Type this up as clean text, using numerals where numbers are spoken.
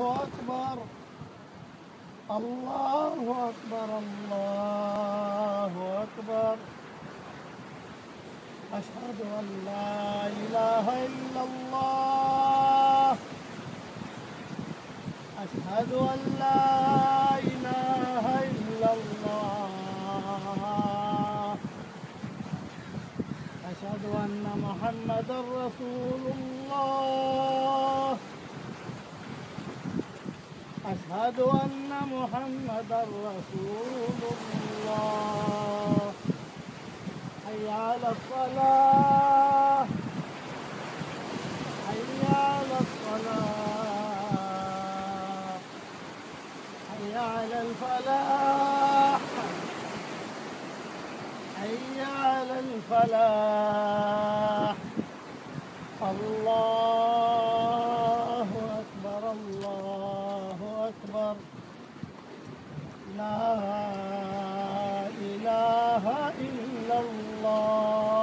أكبر الله أكبر الله أكبر أشهد أن لا إله إلا الله أشهد أن لا إله إلا الله أشهد أن محمدا رسول الله أشهد أن محمدا رسول الله حي على الصلاة حي على الصلاة حي على الفلاح حي على الفلاح الله أكبر الله أكبر لا إله إلا الله